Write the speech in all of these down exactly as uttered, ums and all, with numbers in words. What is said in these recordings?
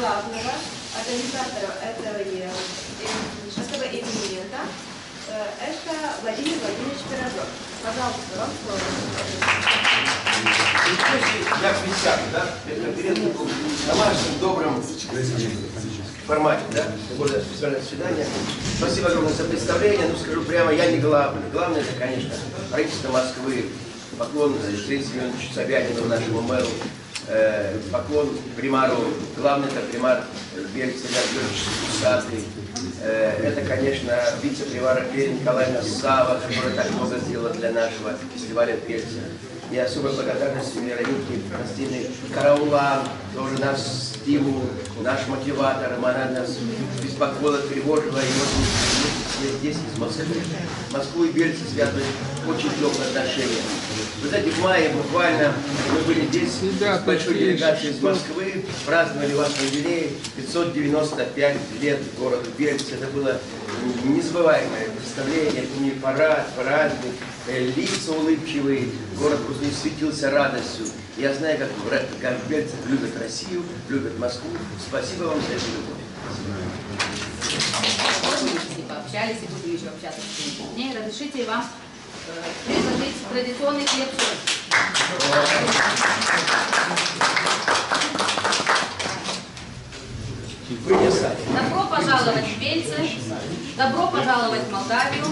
главного организатора этого, этого эксперимента. Это Владимир Владимирович Пирожок. Пожалуйста, вам слово. Я присяду, да? Это конференция в домашнем, добром формате, да? Более специальное свидание. Спасибо огромное за представление. Ну, скажу прямо, я не главный. Главное, это, конечно, правительство Москвы. Поклон Сергею Семеновичу Собянину, нашему мэру. Э, поклон примару. Главный это примар Бельца Георгиевич Усатый. Э, это, конечно, вице-примар Лилия Николаевна Сава, которая так много сделала для нашего фестиваля Бельца. И особая благодарность Веронике Константиновне Караулан, тоже наш стимул, наш мотиватор. Она нас беспокоила, тревожила, и вот здесь, из Москвы. Москву и Бельцы связывают очень теплые отношения. Вы знаете, в мае буквально мы были здесь с большой делегацией из Москвы, праздновали ваш юбилей, пятьсот девяносто пять лет города Бельцы. Это было незабываемое представление, это не парад, праздник, лица улыбчивые, город просто светился радостью. Я знаю, как, как бельцы любят Россию, любят Москву. Спасибо вам за эту любовь. Мы пообщались и будем еще общаться с ней. Разрешите вам э, предложить традиционный хлеб. Добро пожаловать в Бельцы, добро пожаловать в Молдавию.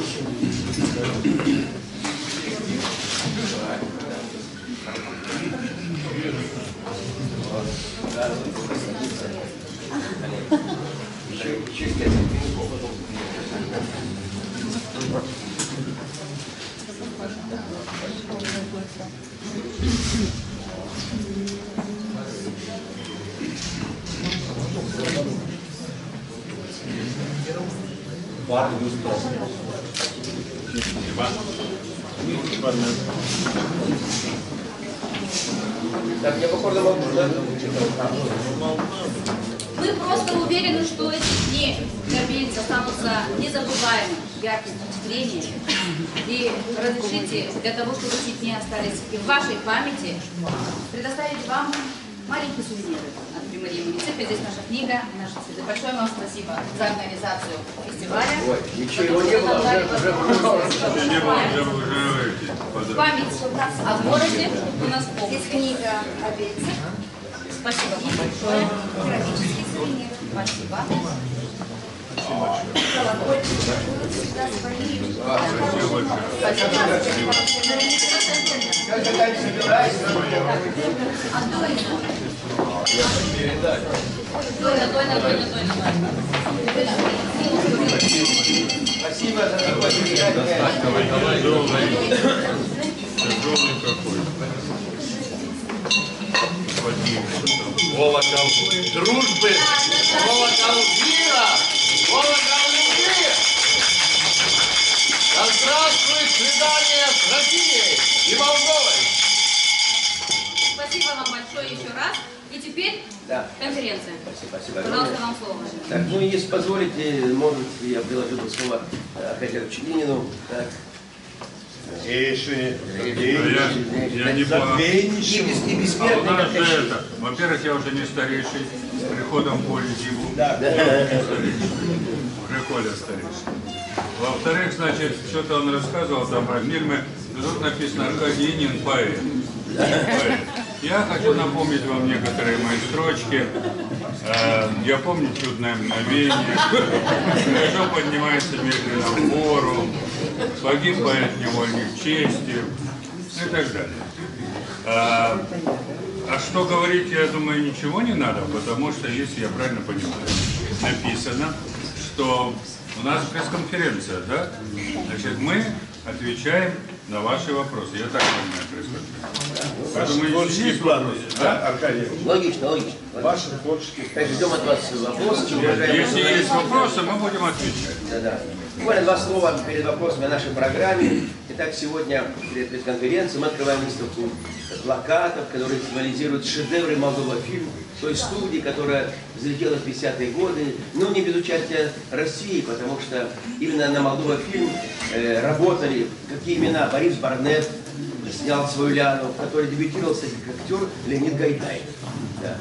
Так, я походу могу, да? Мы просто уверены, что эти дни для Бельца останутся незабываемым, ярким впечатлением. И разрешите, для того, чтобы эти дни остались и в вашей памяти, предоставить вам маленькие сувениры от примарии муниципа. Здесь наша книга, наши цветы. Большое вам спасибо за организацию фестиваля. Ой, ничего его не было, уже, уже не было, уже память о городе у нас полная. Здесь книга о Бельце. Спасибо вам большое. Керамические сувениры. Спасибо. Спасибо за такое замечательное. Колокол дружбы, колокол мира, колокол любви. Да здравствует свидание с Россией и Молдовой. Спасибо вам большое еще раз. И теперь Да. конференция. Спасибо, спасибо. Пожалуйста, вам слово. Так, ну если позволите, может, я приложу бы слово Аркадию Ленину. Так. Тише, Я, я не понял. И, без, и А у бессмертный, нас как же это, во-первых, я уже не старейший, с приходом в поле зиму. Да, да. Уже Коля старейший. Во-вторых, значит, что-то он рассказывал там про фильмы. Тут написано Аркадий Ленин, поэт. Поэт. Я хочу напомнить вам некоторые мои строчки. Я помню чудное мгновение. Хорошо поднимается медленно в гору. Погиб поэт-невольник чести. И так далее. А, а что говорить, я думаю, ничего не надо, потому что, если я правильно понимаю, написано, что у нас пресс-конференция, да? Значит, мы отвечаем на ваши вопросы. Я так понимаю пресс-конференцию. Ваши творческие планы, да, Аркадий? Логично, логично. Ваши творческие планы. Так, ждем от вас вопросы. Если есть вопросы, мы будем отвечать. Да, да. Буквально два слова перед вопросами о нашей программе. Итак, сегодня перед пресс-конференцией мы открываем выставку плакатов, которые символизируют шедевры Молдова фильм, той студии, которая взлетела в пятидесятые годы, но не без участия России, потому что именно на Молдова фильм э, работали какие имена: Борис Барнет снял свою Ляну, в которой дебютировался как актер Леонид Гайдай. Да.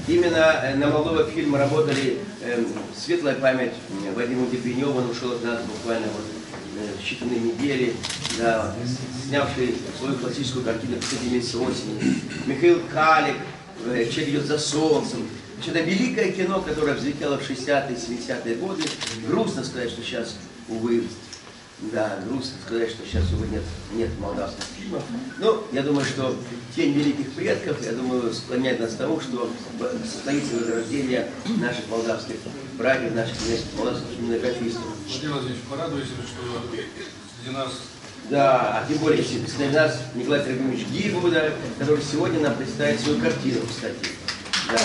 Именно на молодого фильма работали э, светлая память Вадима Дебенева, он ушел от нас буквально вот, э, считанные недели, да, снявший свою классическую картину «Последний месяц осени». Михаил Калик, э, «Человек идет за солнцем». Это великое кино, которое взлетело в шестидесятые, семидесятые годы. Грустно сказать, что сейчас, увы, да, грустно сказать, что сейчас, увы, нет, нет молдавских фильмов. Но я думаю, что тень великих предков, я думаю, склоняет нас к тому, что состоится возрождение наших молдавских братьев, наших молдавских кинематографистов. Владимир Владимирович, порадуйся, что среди нас... Да, а тем более среди нас Николай Трофимович Гибуда, который сегодня нам представит свою картину, кстати. Да.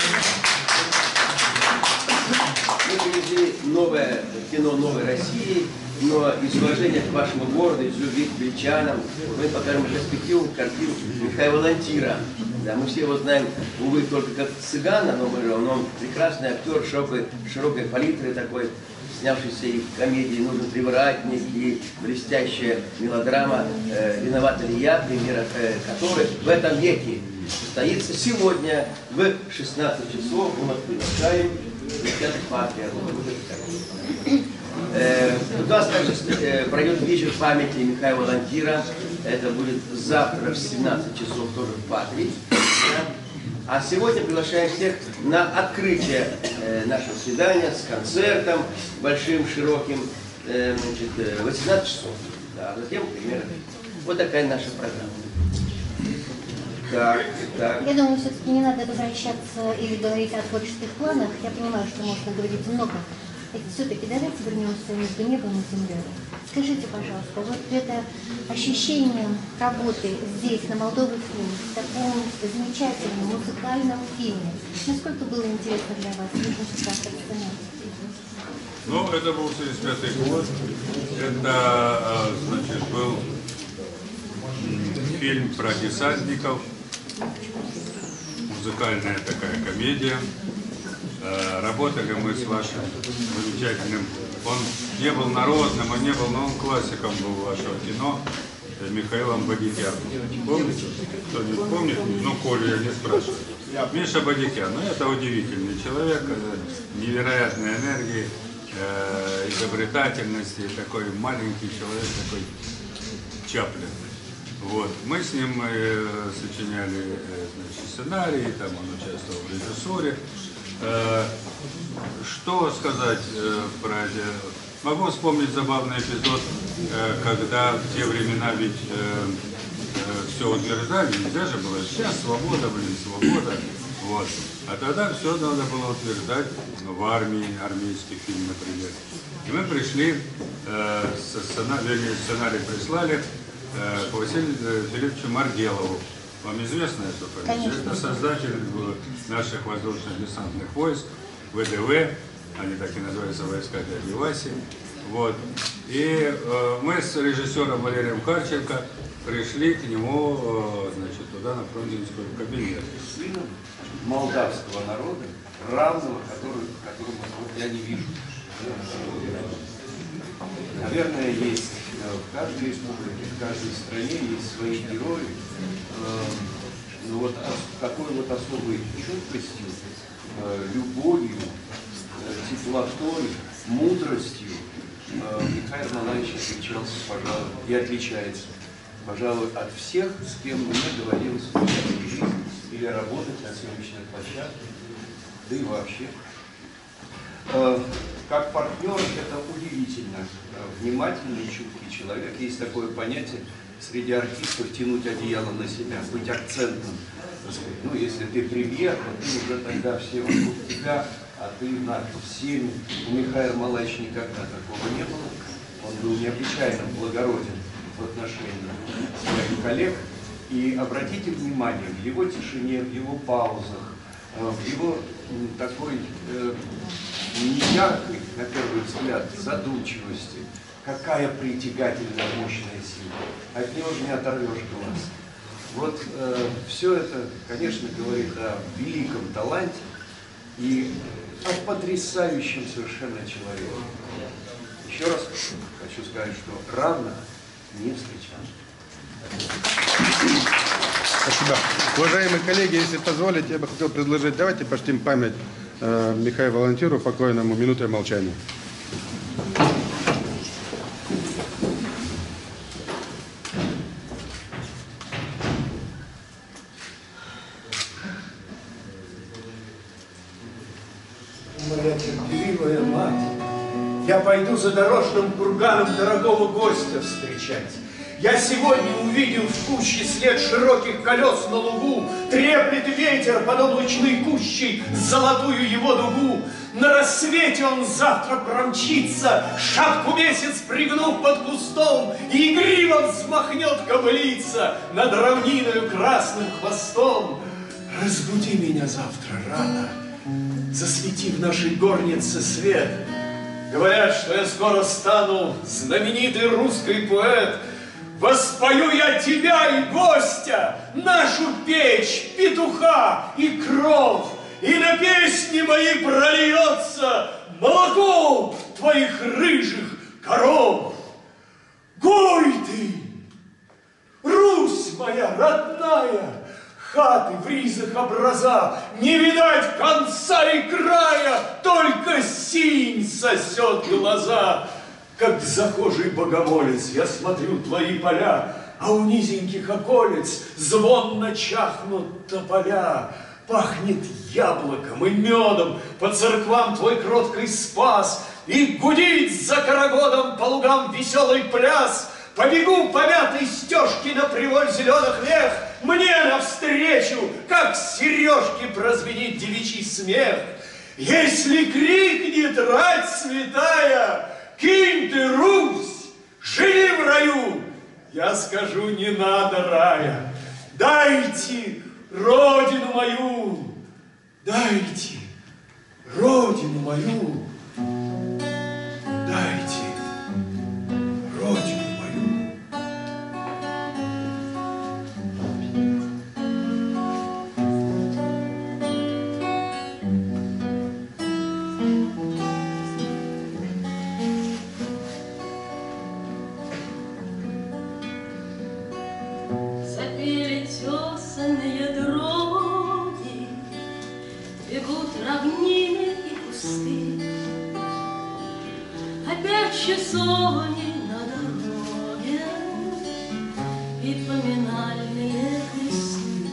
Мы привезли новое кино «Новой России», но из уважения к вашему городу, из любви к бельчанам, мы покажем перспективу картин Михаила Лантира. Да, мы все его знаем, увы, только как цыгана, но, мы, но он прекрасный актер, широкой, широкой палитры такой, снявшийся и в комедии «Нужен привратник», и блестящая мелодрама э, «Виновата ли я», премьера э, которой в этом веке состоится сегодня в шестнадцать часов. Мы вас приглашаем в театр «Патрия». Э, у нас также э, пройдет вечер памяти Михаила Лантира. Это будет завтра в семнадцать часов тоже в Патрии. А сегодня приглашаем всех на открытие э, нашего свидания с концертом большим, широким, э, значит, восемнадцать часов. Да, затем примерно. Вот такая наша программа. Так, так. Я думаю, все-таки не надо возвращаться или говорить о творческих планах. Я понимаю, что можно говорить много. Все-таки давайте вернемся между небом и землей. Скажите, пожалуйста, вот это ощущение работы здесь, на Молдове фильм, в таком замечательном музыкальном фильме, насколько было интересно для вас? Нужно сейчас оценить. Ну, это был семьдесят пятый год. Это, значит, был фильм про десантников. Музыкальная такая комедия. Работали мы с вашим замечательным, он не был народным, он не был, но он классиком был вашего кино, Михаилом Бодикяном. Помните? Кто-нибудь помнит? Ну, Колю я не спрашиваю. Миша Бодикян, ну это удивительный человек, невероятной энергии, изобретательности, такой маленький человек, такой Чаплин. Вот. Мы с ним э, сочиняли э, значит, сценарий, там он участвовал в режиссуре. Э, что сказать э, про это? Могу вспомнить забавный эпизод, э, когда в те времена ведь э, э, все утверждали, нельзя же было, сейчас свобода, блин, свобода. Вот. А тогда все надо было утверждать, ну, в армии, армейский фильм, например. И мы пришли, э, со сценарий, сценарий прислали, по Василию Филипповичу Маргелову. Вам известно это фамилия? Это создатель наших воздушно-десантных войск, ВДВ, они так и называются, войска дяди Васи. Вот. И э, мы с режиссером Валерием Харченко пришли к нему, э, значит, туда, на Фрунзенскую кабинет. Сыном молдавского народа, равного, который, которого я не вижу. Наверное, есть в каждой республике, в каждой стране есть свои герои. Но вот такой вот особой чуткостью, любовью, теплотой, мудростью Михаил Малаевич отличался, пожалуй, и отличается, пожалуй, от всех, с кем мне доводилось встречаться в жизни или работать на съемочных площадках, да и вообще. Как партнер это удивительно внимательный, чуткий человек. Есть такое понятие среди артистов тянуть одеяло на себя, быть акцентным. Ну, если ты премьер, то ты уже тогда все вокруг тебя, а ты над всеми. У Михаила Малаевича никогда такого не было. Он был необычайно благороден в отношении своих коллег. И обратите внимание, в его тишине, в его паузах, в его такой э, неяркой, на первый взгляд, задумчивости, какая притягательная, мощная сила. От него же не оторвешь глаз. Вот э, все это, конечно, говорит о великом таланте и о потрясающем совершенно человеке. Еще раз хочу сказать, что равных не встречал. Спасибо. Уважаемые коллеги, если позволите, я бы хотел предложить, давайте почтим память э, Михаилу Волонтеру, покойному, минутой молчания. Моя терпеливая мать, я пойду за дорожным курганом дорогого гостя встречать. Я сегодня увидел в куще след широких колес на лугу, треплет ветер под облачной кущей золотую его дугу. На рассвете он завтра промчится, шапку месяц пригнув под кустом, и игриво взмахнет кобылица над равниною красным хвостом. Разбуди меня завтра рано, засвети в нашей горнице свет. Говорят, что я скоро стану знаменитый русский поэт. Воспою я тебя и гостя, нашу печь, петуха и кров, и на песни мои прольется молоко твоих рыжих коров. Гой ты, Русь моя родная, хаты в ризах образа, не видать конца и края, только синь сосет глаза. Как захожий богомолец, я смотрю твои поля, а у низеньких околец звонно чахнут тополя. Пахнет яблоком и медом, по церквам твой кроткий спас, и гудит за карагодом по лугам веселый пляс. Побегу по мятой стежке на приволь зеленых вех, мне навстречу, как сережки, прозвенит девичий смех. Если крикнет рать святая: «Кинь ты, Русь, живи в раю!» Я скажу: не надо рая, дайте родину мою, дайте родину мою, дайте родину мою. Запели тесанные дороги, бегут равнины и кусты. Опять часовни на дороге и поминальные кресты.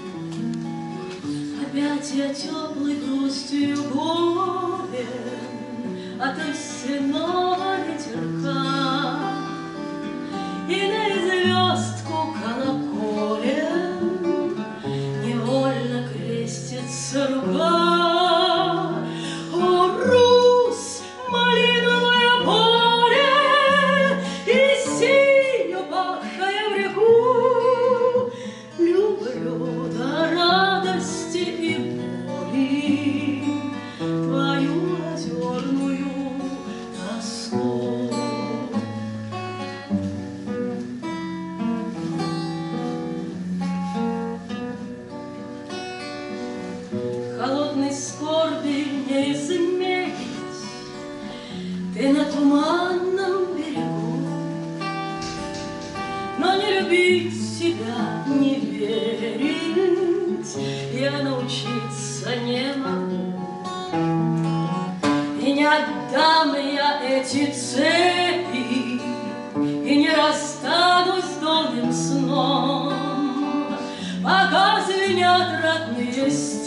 Опять я теплой грустью болен от истинного ветерка, и на звездку колоколем невольно крестится рука. О, Русь, малиновое поле и синю башая в реку, люблю до радости и боли твою озерную тоску. Холодной скорби не измерить, ты на туманном берегу, но не любить себя, не верить я научиться не могу. И не отдам я эти цепи, и не расстанусь с донным сном, пока звенят родные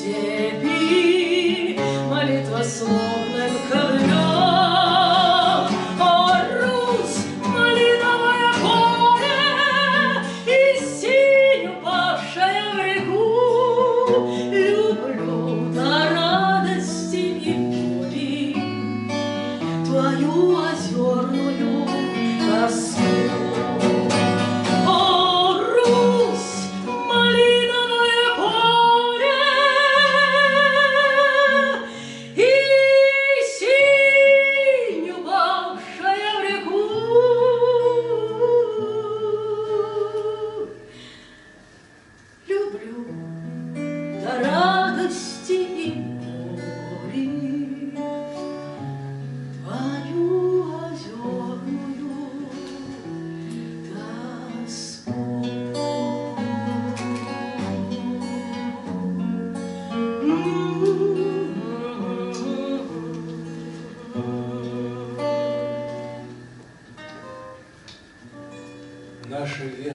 степи молитвословным коврем. О, Русь, малиновое поле и синю башая в реку, люблю до радости и боли твою озерную тоску. О, Русь, малиновое поле и Наша вера.